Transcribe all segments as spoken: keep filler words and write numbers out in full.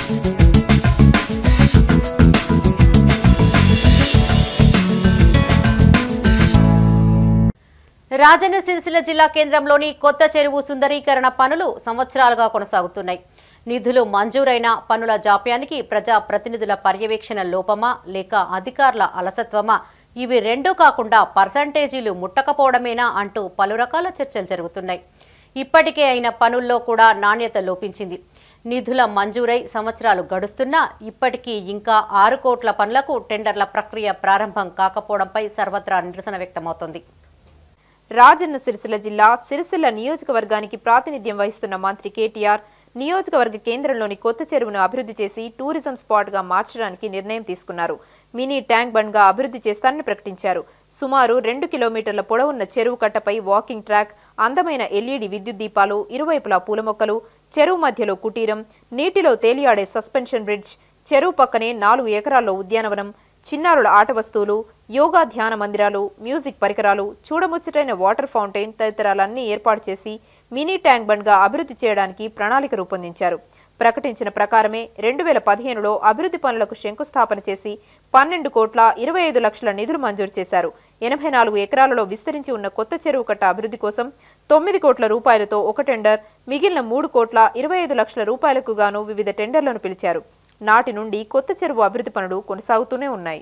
రాజన్న సిరిసిల్ల జిల్లా కేంద్రంలోని కొత్త చెరువు సుందరీకరణ పనులు సంవత్సరాలుగా కొనసాగుతున్నాయి. నిధులు మంజూరైన పనుల జాప్యానికి ప్రజా ప్రతినిధుల పర్యవేక్షణ లోపమా లేక అధికారుల అలసత్వమా, ఇవి రెండూ కాకుండా పర్సంటేజీలు ముట్టకపోవడమేనా అంటూ పలు రకాల చర్చలు జరుగుతున్నాయి. ఇప్పటికే అయిన పనుల్లో కూడా నాణ్యత లోపించింది. నిధుల మంజూరై సంవత్సరాలు గడుస్తున్నా ఇప్పటికీ ఇంకా ఆరు కోట్ల పనులకు టెండర్ల ప్రక్రియ ప్రారంభం కాకపోవడంపై సర్వత్రా నిరసన వ్యక్తమవుతోంది. రాజన్న సిరిసిల్ల జిల్లా సిరిసిల్ల నియోజకవర్గానికి ప్రాతినిధ్యం వహిస్తున్న మంత్రి కేటీఆర్ నియోజకవర్గ కేంద్రంలోని కొత్త చెరువును అభివృద్ధి చేసి టూరిజం స్పాట్ గా మార్చడానికి నిర్ణయం తీసుకున్నారు. మినీ ట్యాంక్ బండ్ గా అభివృద్ధి చేస్తారని ప్రకటించారు. సుమారు రెండు కిలోమీటర్ల పొడవున్న చెరువు కట్టపై వాకింగ్ ట్రాక్, అందమైన ఎల్ఈడి విద్యుత్ దీపాలు, ఇరువైపులా పూల మొక్కలు, చెరువు మధ్యలో కుటీరం, నీటిలో తేలియాడే సస్పెన్షన్ బ్రిడ్జ్, చెరువు పక్కనే నాలుగు ఎకరాల్లో ఉద్యానవనం, చిన్నారుల ఆట వస్తువులు, యోగా ధ్యాన మందిరాలు, మ్యూజిక్ పరికరాలు, చూడముచ్చటైన వాటర్ ఫౌంటైన్ తదితరాలన్నీ ఏర్పాటు చేసి మినీ ట్యాంక్ బండ్ గా అభివృద్ధి చేయడానికి ప్రణాళిక రూపొందించారు. ప్రకటించిన ప్రకారమే రెండు వేల పదిహేనులో అభివృద్ధి పనులకు శంకుస్థాపన చేసి పన్నెండు కోట్ల ఇరవై ఐదు లక్షల నిధులు మంజూరు చేశారు. ఎనభై నాలుగు ఎకరాలలో విస్తరించి ఉన్న కొత్త చెరువు కట్ట అభివృద్ధి కోసం తొమ్మిది కోట్ల రూపాయలతో ఒక టెండర్, మిగిలిన మూడు కోట్ల ఇరవై ఐదు లక్షల రూపాయలకు గాను వివిధ టెండర్లను పిలిచారు. నాటి నుండి కొత్త చెరువు అభివృద్ధి పనులు కొనసాగుతూనే ఉన్నాయి.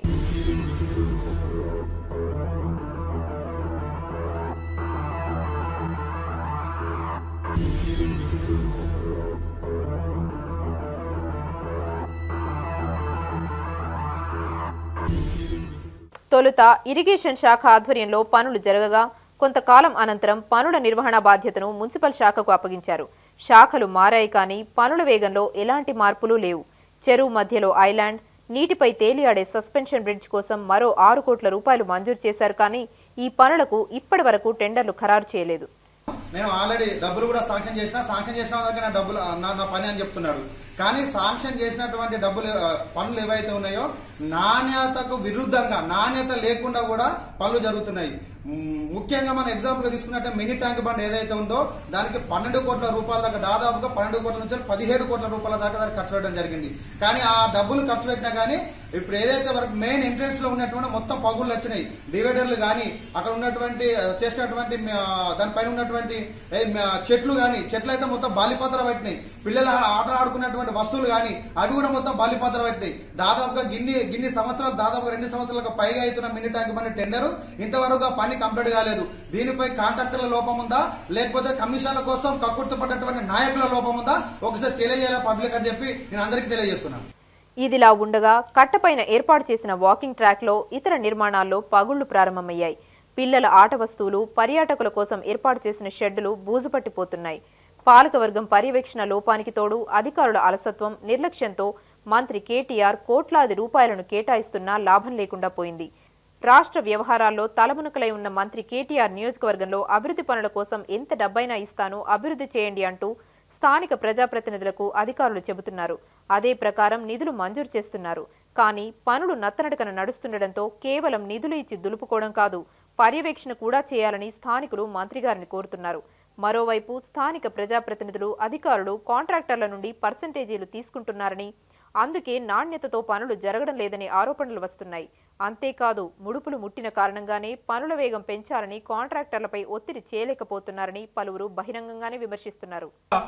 తొలుత ఇరిగేషన్ శాఖ ఆధ్వర్యంలో పనులు జరగగా కొంతకాలం అనంతరం పనుల నిర్వహణ బాధ్యతను మున్సిపల్ శాఖకు అప్పగించారు. శాఖలు మారాయి కానీ పనుల వేగంలో ఎలాంటి మార్పులు లేవు. చెరువు మధ్యలో ఐలాండ్, నీటిపై తేలియాడే సస్పెన్షన్ బ్రిడ్జ్ కోసం మరో ఆరు కోట్ల రూపాయలు మంజూరు చేశారు కానీ ఈ పనులకు ఇప్పటి వరకు టెండర్లు ఖరారు చేయలేదు. నేను ఆల్రెడీ డబ్బులు కూడా శాంక్షన్ చేసిన శాంక్షన్ చేసిన వాళ్ళకి నా డబ్బులు నా పని అని చెప్తున్నాడు. కానీ శాంక్షన్ చేసినటువంటి డబ్బులు పనులు ఏవైతే ఉన్నాయో నాణ్యతకు విరుద్ధంగా, నాణ్యత లేకుండా కూడా పనులు జరుగుతున్నాయి. ముఖ్యంగా మనం ఎగ్జాంపుల్ తీసుకున్నట్టే మినీ ట్యాంక్ బండ్ ఏదైతే ఉందో దానికి పన్నెండు కోట్ల రూపాయల దాకా, దాదాపుగా పన్నెండు కోట్ల నుంచి పదిహేడు కోట్ల రూపాయల దాకా దానికి ఖర్చు పెట్టడం జరిగింది. కానీ ఆ డబ్బులు ఖర్చు పెట్టినా కానీ ఇప్పుడు ఏదైతే వరకు మెయిన్ ఎంట్రెన్స్ లో ఉన్నటువంటి మొత్తం పగుళ్ళు వచ్చినాయి. డివైడర్లు కానీ, అక్కడ ఉన్నటువంటి చేసినటువంటి దానిపైన ఉన్నటువంటి చెట్లు కానీ, చెట్లు అయితే మొత్తం బాలిపాత్ర పట్టినాయి. పిల్లలు ఆట ఆడుకున్నటువంటి వస్తువులు కానీ అవి కూడా మొత్తం బాలిపాత్ర పట్టినాయి. దాదాపుగా గిన్ని గిన్ని సంవత్సరాలు, దాదాపుగా రెండు సంవత్సరాలకు పైగా అవుతున్న మినీ ట్యాంక్ బండ్ టెండర్ ఇంతవరకు పని కంప్లీట్ కాలేదు. దీనిపై కాంట్రాక్టర్ల లోపం ఉందా లేకపోతే కమిషన్ల కోసం కక్కుర్తిపడ్డటువంటి నాయకుల లోపం ఉందా ఒకసారి తెలియజేయాల పబ్లిక్ అని చెప్పి నేను అందరికీ తెలియజేస్తున్నాను. ఇదిలా ఉండగా కట్టపైన ఏర్పాటు చేసిన వాకింగ్ ట్రాక్ లో ఇతర నిర్మాణాల్లో పగుళ్లు ప్రారంభమయ్యాయి. పిల్లల ఆట వస్తువులు, పర్యాటకుల కోసం ఏర్పాటు చేసిన షెడ్డులు బూజుపట్టిపోతున్నాయి. పాలకవర్గం పర్యవేక్షణ లోపానికి తోడు అధికారుల అలసత్వం, నిర్లక్ష్యంతో మంత్రి కేటీఆర్ కోట్లాది రూపాయలను కేటాయిస్తున్నా లాభం లేకుండా పోయింది. రాష్ట్ర వ్యవహారాల్లో తలమునకలై ఉన్న మంత్రి కేటీఆర్ నియోజకవర్గంలో అభివృద్ధి పనుల కోసం ఎంత డబ్బైనా ఇస్తాను, అభివృద్ధి చేయండి అంటూ స్థానిక ప్రజాప్రతినిధులకు అధికారులు చెబుతున్నారు. అదే ప్రకారం నిధులు మంజూరు చేస్తున్నారు. కానీ పనులు నత్తనడకన నడుస్తుండటంతో కేవలం నిధులు ఇచ్చి దులుపుకోవడం కాదు, పర్యవేక్షణ కూడా చేయాలని స్థానికులు మంత్రి గారిని కోరుతున్నారు. మరోవైపు స్థానిక ప్రజాప్రతినిధులు, అధికారులు కాంట్రాక్టర్ల నుండి పర్సెంటేజీలు తీసుకుంటున్నారని, అందుకే నాణ్యతతో పనులు జరగడం లేదని ఆరోపణలు వస్తున్నాయి. అంతేకాదు ముడుపులు ముట్టిన కారణంగానే పనుల వేగం పెంచాలని కాంట్రాక్టర్లపై ఒత్తిడి చేయలేకపోతున్నారని పలువురు బహిరంగంగానే విమర్శిస్తున్నారు.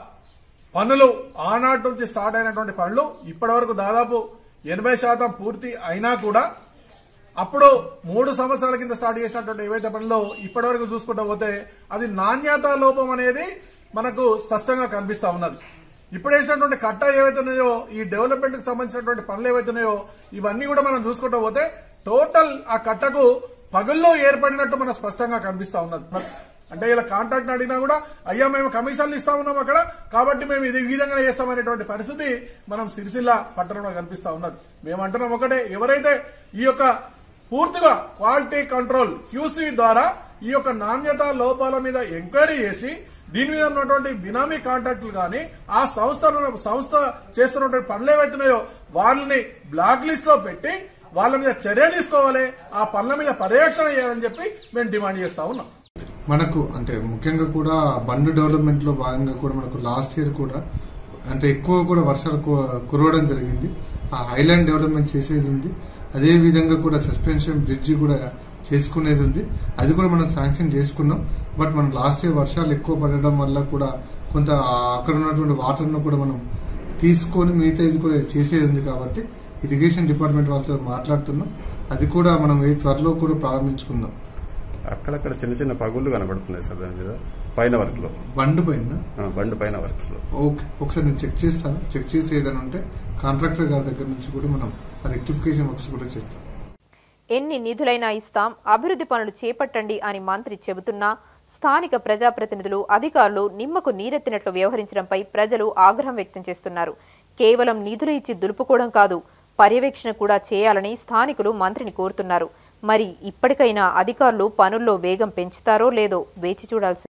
పనులు ఆనాటి నుంచి స్టార్ట్ అయినటువంటి పనులు ఇప్పటి వరకు దాదాపు ఎనభై శాతం పూర్తి అయినా కూడా అప్పుడు మూడు సంవత్సరాల కింద స్టార్ట్ చేసినటువంటి ఏవైతే పనులు ఇప్పటి వరకు చూసుకుంటూ పోతే అది నాణ్యత లోపం అనేది మనకు స్పష్టంగా కనిపిస్తా ఉన్నది. ఇప్పుడు వేసినటువంటి కట్ట ఏవైతే ఉన్నాయో, ఈ డెవలప్మెంట్ కి సంబంధించినటువంటి పనులు ఏవైతే ఉన్నాయో ఇవన్నీ కూడా మనం చూసుకుంటూ పోతే టోటల్ ఆ కట్టకు పగుల్లో ఏర్పడినట్టు మనకు స్పష్టంగా కనిపిస్తా ఉన్నది. అంటే ఇలా కాంట్రాక్ట్ అడిగినా కూడా అయ్యా మేము కమిషన్లు ఇస్తా ఉన్నాం అక్కడ, కాబట్టి మేము ఇది ఈ విధంగా చేస్తామనేటువంటి పరిస్థితి మనం సిరిసిల్ల పట్టణంలో కనిపిస్తా ఉన్నది. మేము అంటున్నాం ఒకటే, ఎవరైతే ఈ యొక్క పూర్తిగా క్వాలిటీ కంట్రోల్ క్యూసీ ద్వారా ఈ యొక్క నాణ్యత లోపాల మీద ఎంక్వైరీ చేసి దీని మీద ఉన్నటువంటి బినామీ కాంట్రాక్టులు కానీ ఆ సంస్థ సంస్థ చేస్తున్నటువంటి పనులు ఏవైతున్నాయో వాళ్ళని బ్లాక్ లిస్ట్ లో పెట్టి వాళ్ళ మీద చర్య తీసుకోవాలి, ఆ పనుల మీద పర్యవేక్షణ చేయాలని చెప్పి మేము డిమాండ్ చేస్తా ఉన్నాం. మనకు అంటే ముఖ్యంగా కూడా బండ్ డెవలప్మెంట్ లో భాగంగా కూడా మనకు లాస్ట్ ఇయర్ కూడా అంటే ఎక్కువ కూడా వర్షాలు కురవడం జరిగింది. ఆ ఐలాండ్ డెవలప్మెంట్ చేసేది ఉంది. అదే విధంగా కూడా సస్పెన్షన్ బ్రిడ్జి కూడా చేసుకునేది ఉంది. అది కూడా మనం శాంక్షన్ చేసుకున్నాం. బట్ మనం లాస్ట్ ఇయర్ వర్షాలు ఎక్కువ పడడం వల్ల కూడా కొంత అక్కడ ఉన్నటువంటి వాటర్ను కూడా మనం తీసుకొని మిగతా ఇది కూడా చేసేది ఉంది. కాబట్టి ఇరిగేషన్ డిపార్ట్మెంట్ వాళ్ళతో మాట్లాడుతున్నాం. అది కూడా మనం ఏ త్వరలో కూడా ప్రారంభించుకుందాం. అక్కడక్కడ చిన్న చిన్న పగుళ్ళు కనబడుతున్నాయి సార్ దాని మీద పైన వర్క్ లో బండ్ పైన బండ్ పైన వర్క్స్ లో. ఓకే, ఒకసారి నేను చెక్ చేస్తాను. చెక్ చేసి ఏదైనా ఉంటే కాంట్రాక్టర్ గారి దగ్గర నుంచి కూడా మనం రెక్టిఫికేషన్ వర్క్స్ కూడా చేస్తాం. ఎన్ని నిధులైనా ఇస్తాం, అభివృద్ధి పనులు చేపట్టండి అని మంత్రి చెబుతున్నా స్థానిక ప్రజాప్రతినిధులు, అధికారులు నిమ్మకు నీరెత్తినట్లు వ్యవహరించడంపై ప్రజలు ఆగ్రహం వ్యక్తం చేస్తున్నారు. కేవలం నిధులు ఇచ్చి దులుపుకోవడం కాదు, పర్యవేక్షణ కూడా చేయాలని స్థానికులు మంత్రిని కోరుతున్నారు. మరి ఇప్పటికైనా అధికారులు పనుల్లో వేగం పెంచుతారో లేదో వేచి చూడాల్సి